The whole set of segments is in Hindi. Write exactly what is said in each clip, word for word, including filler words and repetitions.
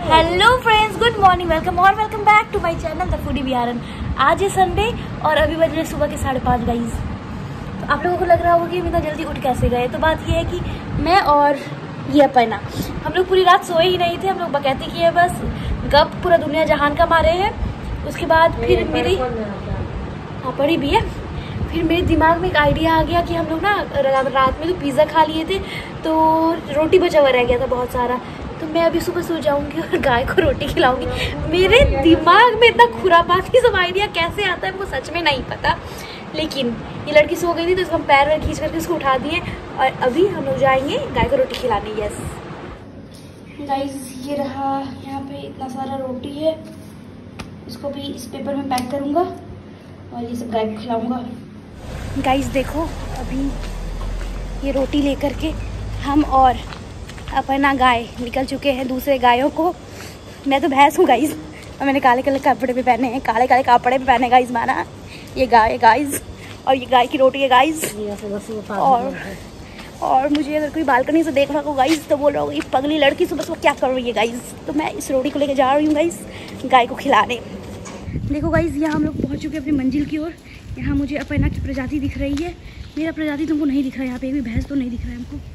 Hello friends, good morning, welcome और welcome back to my channel the foodie Biharan. आज है संडे और अभी बज रहे सुबह के साढ़े पाँच गाइज। तो आप लोगों को लग रहा होगा कि इतना जल्दी उठ कैसे गए। तो बात ये है कि मैं और ये अपना हम लोग पूरी रात सोए ही नहीं थे। हम लोग बकैती किए, बस गप पूरा दुनिया जहान का मारे हैं। उसके बाद फिर मेरी हाँ पड़ी भी है। फिर मेरे दिमाग में एक आइडिया आ गया कि हम लोग ना रात में तो पिज़्ज़ा खा लिए थे, तो रोटी बचा हुआ रह गया था बहुत सारा। तो मैं अभी सुबह सो जाऊंगी और गाय को रोटी खिलाऊंगी। मेरे दिमाग में इतना खुरापाती सब आइडिया कैसे आता है मुझे सच में नहीं पता। लेकिन ये लड़की सो गई थी तो इसको हम पैर वैर खींच करके उसको उठा दिए और अभी हम लोग जाएंगे गाय को रोटी खिलाने। यस गाइस, ये रहा यहाँ पे इतना सारा रोटी है। इसको भी इस पेपर में पैक करूँगा और ये सब गाय को खिलाऊँगा। गाइस देखो, अभी ये रोटी लेकर के हम और अपना गाय निकल चुके हैं दूसरे गायों को। मैं तो भैंस हूँ गाइस और मैंने काले काले कपड़े भी पहने हैं, काले काले कपड़े भी पहने गाइस। माना ये गाय है गाइस और ये गाय की रोटी है गाइस। और और मुझे अगर कोई बालकनी से देख रहा हो गाइस तो बोल रहा होगा ये पगली लड़की सुबह सुबह क्या कर रही है गाइस। तो मैं इस रोटी को लेकर जा रही हूँ गाइस गाय को खिलाने। देखो गाइस, यहाँ हम लोग पहुँच चुके हैं अपनी मंजिल की ओर। यहाँ मुझे अपना की प्रजाति दिख रही है। मेरा प्रजाति तुमको नहीं दिख रहा है। यहाँ पे एक भी भैंस तो नहीं दिख रहा है हमको।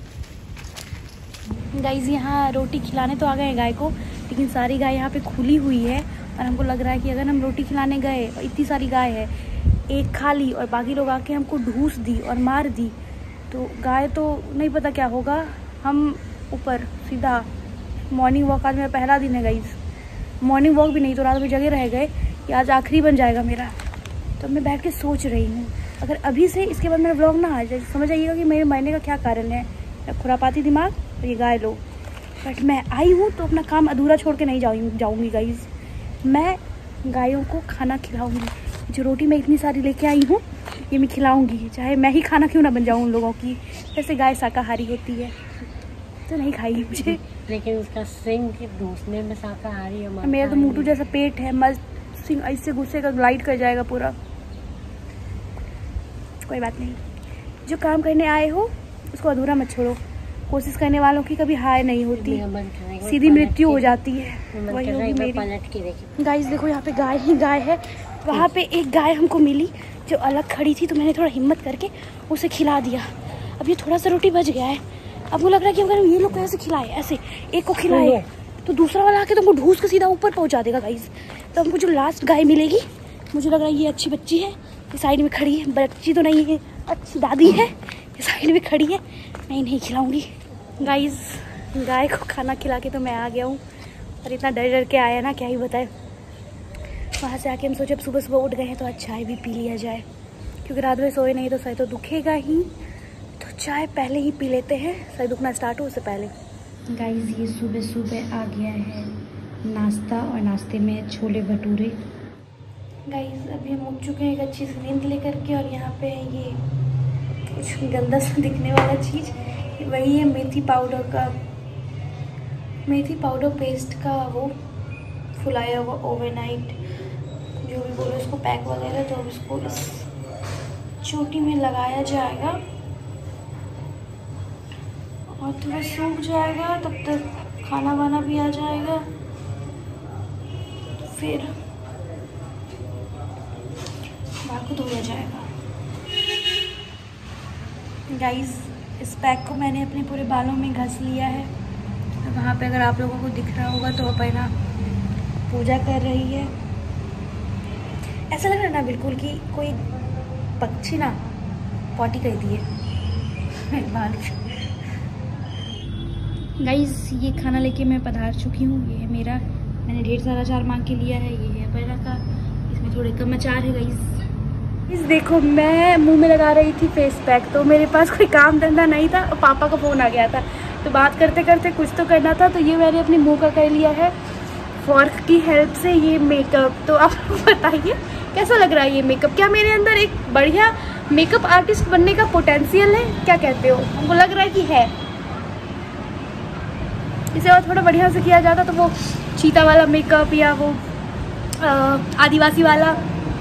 गाइस यहाँ रोटी खिलाने तो आ गए हैं गाय को, लेकिन सारी गाय यहाँ पे खुली हुई है और हमको लग रहा है कि अगर हम रोटी खिलाने गए और इतनी सारी गाय है, एक खा ली और बाकी लोग आके हमको ढूंस दी और मार दी तो गाय तो नहीं पता क्या होगा। हम ऊपर सीधा मॉर्निंग वॉक, आज मेरा पहला दिन है गाइस। मॉर्निंग वॉक भी नहीं तो रात में जगह रह गए कि आज आखिरी बन जाएगा मेरा। तो मैं बैठ के सोच रही हूँ अगर अभी से इसके बाद मेरा व्लॉग ना आ जाए समझ आइएगा कि मेरे मरने का क्या कारण है। खुरापाती दिमाग और ये गाय लो। बट मैं आई हूँ तो अपना काम अधूरा छोड़ के नहीं जाऊँगी जाऊँगी गाइज। मैं गायों को खाना खिलाऊँगी। जो रोटी मैं इतनी सारी लेके आई हूँ ये मैं खिलाऊँगी, चाहे मैं ही खाना क्यों ना बन जाऊँ उन लोगों की। वैसे गाय शाकाहारी होती है तो नहीं खाएगी मुझे, लेकिन उसका सिंग ढूंसने में शाकाहारी है। मेरा तो मोटू जैसा पेट है, मस्त सिंग ऐसे घुसेगा ग्लाइड कर जाएगा पूरा। कोई बात नहीं, जो काम करने आए हो उसको अधूरा मत छोड़ो। कोशिश करने वालों की कभी हार नहीं होती, सीधी मृत्यु हो जाती है। वही होगी मेरी। गाइस देखो, यहाँ पे गाय ही गाय है। वहाँ पे एक गाय हमको मिली जो अलग खड़ी थी तो मैंने थोड़ा हिम्मत करके उसे खिला दिया। अब ये थोड़ा सा रोटी बच गया है। अब मुझे लग रहा है कि अगर ये लोग कैसे खिलाए, ऐसे एक को खिलाए तो दूसरा वाला आके तुमको ढूंस के सीधा ऊपर पहुँचा देगा गाइस। तो हमको जो लास्ट गाय मिलेगी, मुझे लग रहा है ये अच्छी बच्ची है, ये साइड में खड़ी है। बच्ची तो नहीं है, अच्छी दादी है, ये साइड में खड़ी है। नहीं नहीं खिलाऊंगी गाइस। गाय को खाना खिला के तो मैं आ गया हूँ और इतना डर डर के आया ना क्या ही बताए। वहाँ से आके हम सोचे अब सुबह सुबह उठ गए हैं तो आज चाय भी पी लिया जाए, क्योंकि रात में सोए नहीं तो सर तो दुखेगा ही। तो चाय पहले ही पी लेते हैं, सर दुखना स्टार्ट हो उससे पहले। गाइस ये सुबह सुबह आ गया है नाश्ता और नाश्ते में छोले भटूरे। गाइस अभी हम उठ चुके हैं एक अच्छी सी नींद लेकर के और यहाँ पे ये कुछ गंदा सा दिखने वाला चीज़ वही है मेथी पाउडर का, मेथी पाउडर पेस्ट का वो फुलाया हुआ ओवरनाइट जो भी बोलो उसको पैक वगैरह। तो अब इसको इस चोटी में लगाया जाएगा और थोड़ा सूख जाएगा, तब तक खाना वाना भी आ जाएगा। फिर बाल को धोया जाएगा। गाइस इस पैक को मैंने अपने पूरे बालों में घस लिया है। तो वहाँ पे अगर आप लोगों को दिख रहा होगा तो अपना पूजा कर रही है। ऐसा लग रहा है ना बिल्कुल कि कोई पक्षी ना पॉटी कर दिए मेरे बाल। गाइस ये खाना लेके मैं पधार चुकी हूँ। ये है मेरा, मैंने ढेर सारा अचार मांग के लिया है। ये है अपना का, इसमें थोड़े कम अचार है गाइस। इस देखो, मैं मुंह में लगा रही थी फेस पैक, तो मेरे पास कोई काम धंधा नहीं था और पापा का फ़ोन आ गया था तो बात करते करते कुछ तो करना था। तो ये मैंने अपने मुंह का कर लिया है फॉर्क की हेल्प से ये मेकअप। तो आप बताइए कैसा लग रहा है ये मेकअप? क्या मेरे अंदर एक बढ़िया मेकअप आर्टिस्ट बनने का पोटेंशियल है? क्या कहते हो? हमको लग रहा है कि है। इसे और थोड़ा बढ़िया से किया जाता तो वो चीता वाला मेकअप या वो आदिवासी वाला।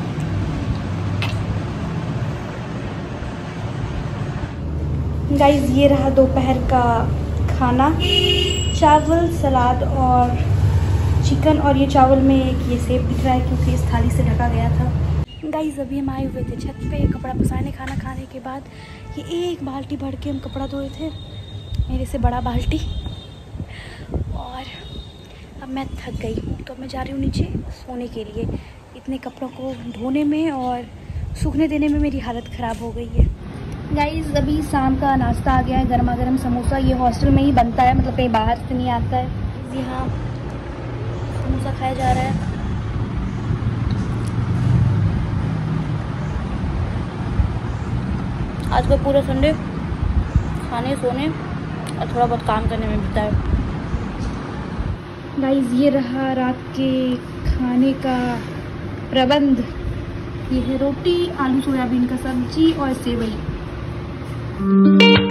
गाइस ये रहा दोपहर का खाना, चावल सलाद और चिकन और ये चावल में एक ये सेब दिख रहा है क्योंकि इस थाली से ढका गया था। गाइस अभी हम आए हुए थे छत पे कपड़ा पसारने। खाना खाने के बाद ये एक बाल्टी भर के हम कपड़ा धोए थे, मेरे से बड़ा बाल्टी। और अब मैं थक गई हूँ तो मैं जा रही हूँ नीचे सोने के लिए। इतने कपड़ों को धोने में और सूखने देने में मेरी हालत ख़राब हो गई है। गाइस अभी शाम का नाश्ता आ गया है, गर्मा गर्म समोसा। ये हॉस्टल में ही बनता है, मतलब कहीं बाहर से नहीं आता है। यहाँ समोसा खाया जा रहा है। आज का पूरा संडे खाने सोने और थोड़ा बहुत काम करने में बीता है। गाइस ये रहा रात के खाने का प्रबंध। ये है रोटी, आलू सोयाबीन का सब्जी और सेवई।